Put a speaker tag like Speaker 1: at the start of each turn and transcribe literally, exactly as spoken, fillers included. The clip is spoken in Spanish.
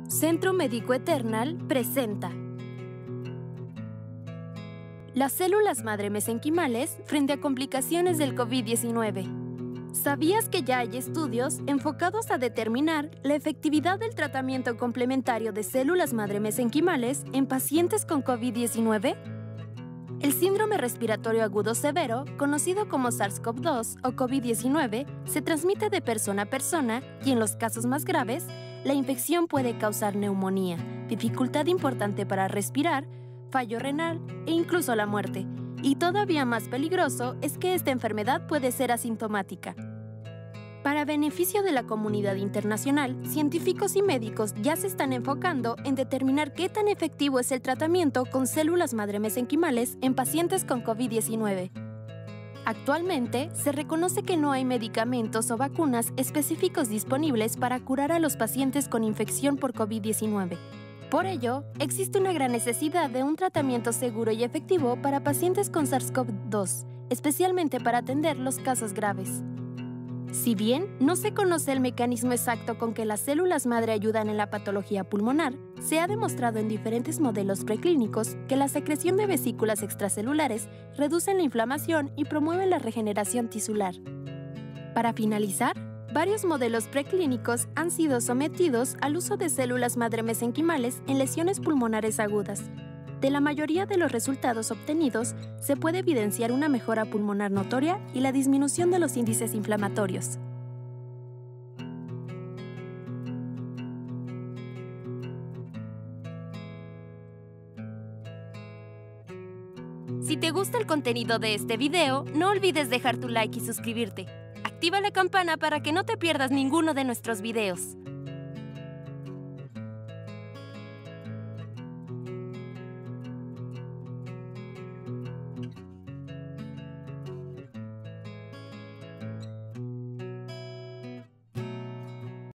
Speaker 1: Centro Médico Eternal presenta las células madre mesenquimales frente a complicaciones del COVID diecinueve. ¿Sabías que ya hay estudios enfocados a determinar la efectividad del tratamiento complementario de células madre mesenquimales en pacientes con COVID diecinueve? El síndrome respiratorio agudo severo, conocido como SARS CoV dos o COVID diecinueve, se transmite de persona a persona y, en los casos más graves, la infección puede causar neumonía, dificultad importante para respirar, fallo renal e incluso la muerte. Y todavía más peligroso es que esta enfermedad puede ser asintomática. Para beneficio de la comunidad internacional, científicos y médicos ya se están enfocando en determinar qué tan efectivo es el tratamiento con células madre mesenquimales en pacientes con COVID diecinueve. Actualmente, se reconoce que no hay medicamentos o vacunas específicos disponibles para curar a los pacientes con infección por COVID diecinueve. Por ello, existe una gran necesidad de un tratamiento seguro y efectivo para pacientes con SARS CoV dos, especialmente para atender los casos graves. Si bien no se conoce el mecanismo exacto con que las células madre ayudan en la patología pulmonar, se ha demostrado en diferentes modelos preclínicos que la secreción de vesículas extracelulares reduce la inflamación y promueve la regeneración tisular. Para finalizar, varios modelos preclínicos han sido sometidos al uso de células madre mesenquimales en lesiones pulmonares agudas. De la mayoría de los resultados obtenidos, se puede evidenciar una mejora pulmonar notoria y la disminución de los índices inflamatorios. Si te gusta el contenido de este video, no olvides dejar tu like y suscribirte. Activa la campana para que no te pierdas ninguno de nuestros videos.